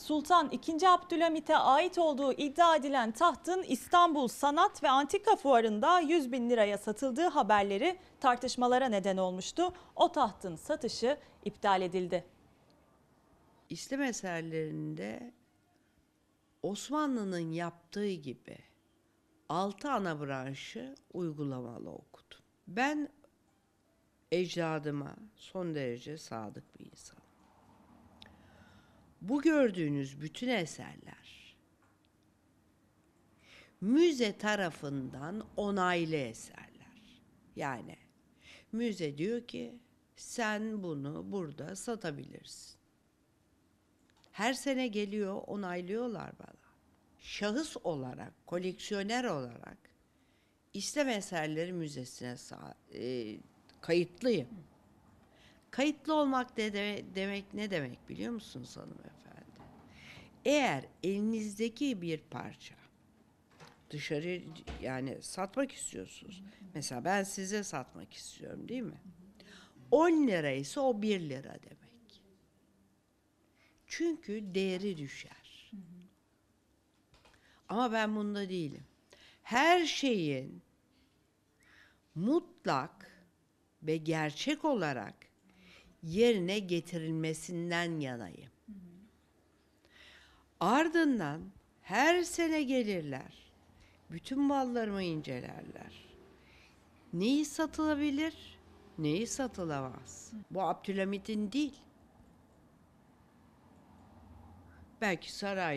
Sultan II. Abdülhamit'e ait olduğu iddia edilen tahtın İstanbul Sanat ve Antika Fuarı'nda 100 bin liraya satıldığı haberleri tartışmalara neden olmuştu. O tahtın satışı iptal edildi. İslam eserlerinde Osmanlı'nın yaptığı gibi 6 ana branşı uygulamalı okudum. Ben ecdadıma son derece sadık bir insanım. Bu gördüğünüz bütün eserler müze tarafından onaylı eserler. Yani müze diyor ki sen bunu burada satabilirsin. Her sene geliyor, onaylıyorlar bana. Şahıs olarak, koleksiyoner olarak İslam Eserleri Müzesi'ne kayıtlıyım. Kayıtlı olmak demek ne demek biliyor musunuz hanımefendi? Eğer elinizdeki bir parça dışarı yani satmak istiyorsunuz. Mesela ben size satmak istiyorum değil mi? 10 lira ise o 1 lira demek. Çünkü değeri düşer. Ama ben bunda değilim. Her şeyin mutlak ve gerçek olarak yerine getirilmesinden yanayım. Ardından her sene gelirler. Bütün mallarımı incelerler. Neyi satılabilir, neyi satılamaz. Bu Abdülhamit'in değil. Belki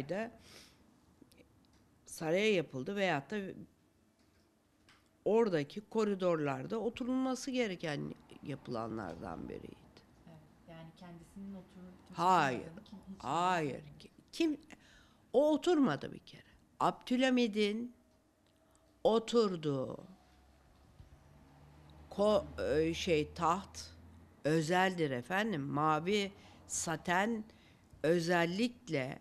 saraya yapıldı veyahut da oradaki koridorlarda oturulması gereken yapılanlardan biriydi. Evet, yani kendisinin Hayır, hayır. Kim o oturmadı bir kere. Abdülhamid'in oturduğu taht özeldir efendim. Mavi saten özellikle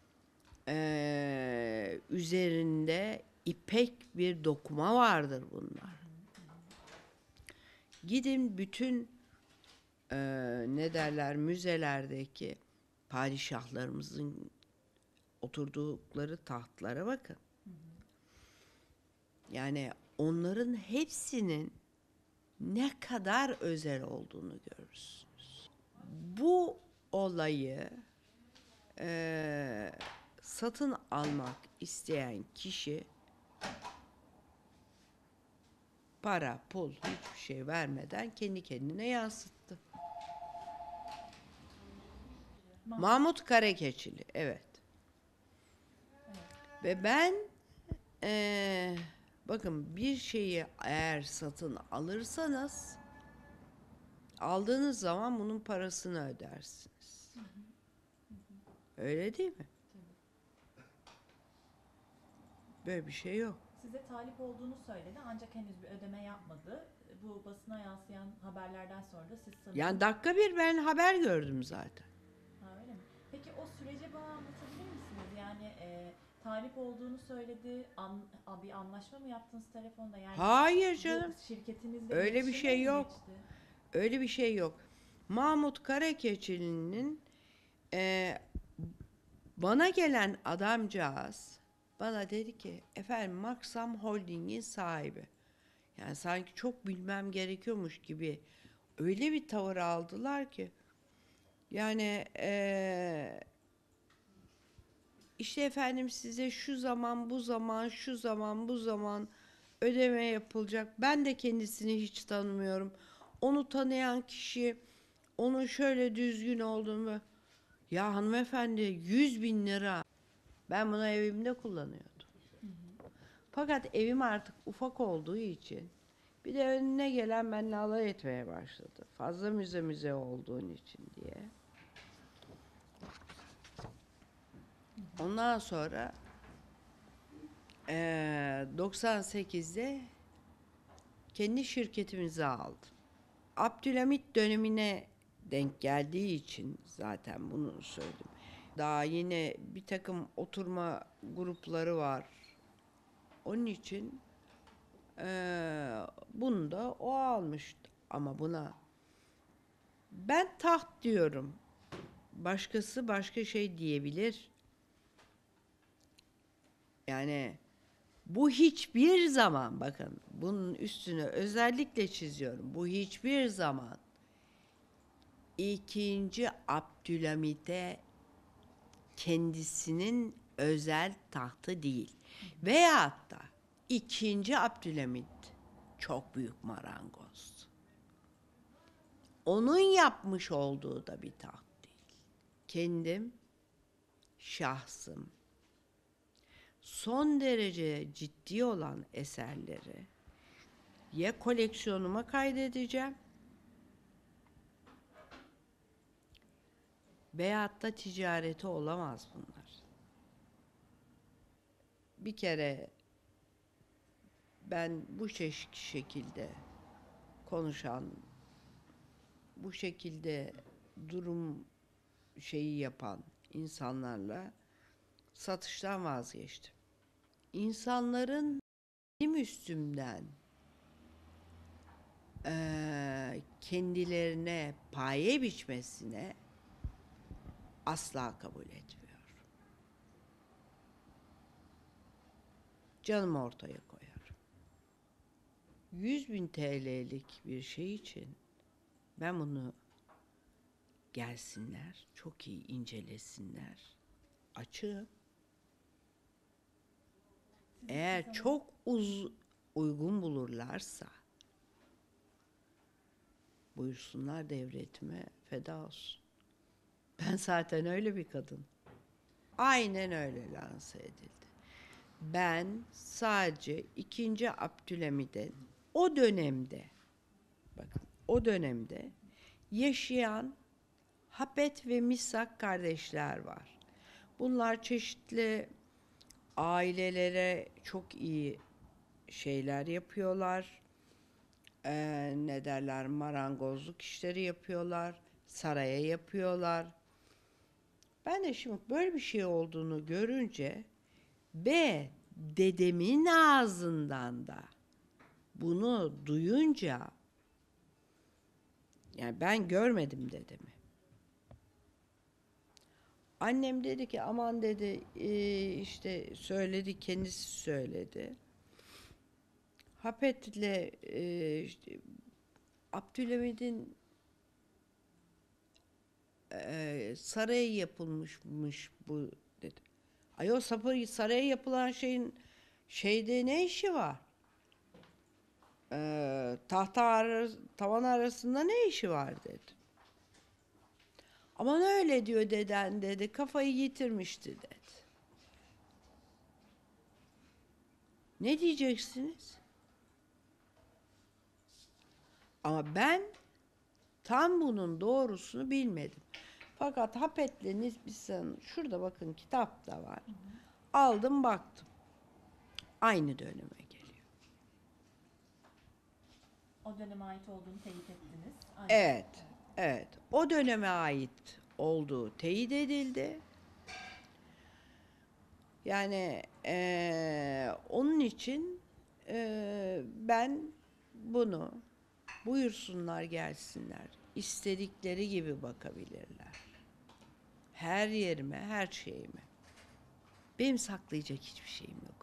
üzerinde ipek bir dokuma vardır bunlar. Gidin bütün ne derler müzelerdeki padişahlarımızın oturdukları tahtlara bakın. Yani onların hepsinin ne kadar özel olduğunu görürsünüz. Bu olayı satın almak isteyen kişi para, pul hiçbir şey vermeden kendi kendine yansıttı. Mahmut Karakeçili, evet. Ve ben bakın bir şeyi eğer satın alırsanız aldığınız zaman bunun parasını ödersiniz. Öyle değil mi? Böyle bir şey yok. Size talip olduğunu söyledi ancak henüz bir ödeme yapmadı. Bu basına yansıyan haberlerden sonra da siz sanırım... Yani dakika bir ben haber gördüm zaten. Ha, öyle mi? Peki o süreci bana anlatabilir misiniz? Yani talip olduğunu söyledi. Bir anlaşma mı yaptınız telefonda? Yani Hayır canım. şirketinizle Öyle bir iletişime şey mi yok. geçti? Öyle bir şey yok. Mahmut Karakeçili'nin bana gelen adamcağız bana dedi ki efendim Maksam Holding'in sahibi. Yani sanki çok bilmem gerekiyormuş gibi öyle bir tavır aldılar ki yani işte efendim size şu zaman bu zaman şu zaman bu zaman ödeme yapılacak. Ben de kendisini hiç tanımıyorum. Onu tanıyan kişi onun şöyle düzgün olduğunu ya hanımefendi 100 bin lira ben bunu evimde kullanıyordum. Fakat evim artık ufak olduğu için bir de önüne gelen benimle alay etmeye başladı. Fazla müze olduğun için diye. Ondan sonra 98'de kendi şirketimizi aldım. Abdülhamit dönemine denk geldiği için zaten bunu söyledim. Daha yine bir takım oturma grupları var. Onun için bunu da o almıştı. Ama buna ben taht diyorum. başkası başka şey diyebilir. Yani bu hiçbir zaman, bakın bunun üstüne özellikle çiziyorum. Bu hiçbir zaman II. Abdülhamit'e kendisinin özel tahtı değil. Veyahut da II. Abdülhamit çok büyük marangoz. Onun yapmış olduğu da bir taht değil. Kendim, şahsım, son derece ciddi olan eserleri ya koleksiyonuma kaydedeceğim veyahut da ticareti olamaz bunlar. Bir kere ben bu şekilde konuşan, bu şekilde durum şeyi yapan insanlarla satıştan vazgeçtim. İnsanların benim üstümden kendilerine paye biçmesine asla kabul etmiyorum. Canımı ortaya koyarım. 100.000 TL'lik bir şey için ben bunu gelsinler, çok iyi incelesinler. Açığım. Eğer çok uygun bulurlarsa buyursunlar, devletime feda olsun. Ben zaten öyle bir kadın. Aynen öyle lanse edildi. Ben sadece II. Abdülhamid'in o dönemde, bakın o dönemde yaşayan Hapet ve Misak kardeşler var. Bunlar çeşitli ailelere çok iyi şeyler yapıyorlar. Ne derler, marangozluk işleri yapıyorlar. Saraya yapıyorlar. Ben de şimdi böyle bir şey olduğunu görünce ve dedemin ağzından da bunu duyunca, yani ben görmedim dedemi. Annem dedi ki aman dedi, işte söyledi, kendisi söyledi. Hapet'le işte Abdülhamid'in sarayı yapılmışmış bu dedi. Ayol, saraya yapılan şeyin şeyde ne işi var? Tavan arasında ne işi var dedi. Aman öyle diyor deden dedi. Kafayı yitirmişti dedi. Ne diyeceksiniz? Ama ben tam bunun doğrusunu bilmedim. Fakat Hapet'le Nisbisa'nın, şurada bakın kitap da var. Aldım baktım. Aynı döneme geliyor. O döneme ait olduğunu teyit ettiniz. Aynen. Evet, evet. O döneme ait olduğu teyit edildi. Yani onun için ben bunu, buyursunlar gelsinler. İstedikleri gibi bakabilirler. Her yerime, her şeyime. Benim saklayacak hiçbir şeyim yok.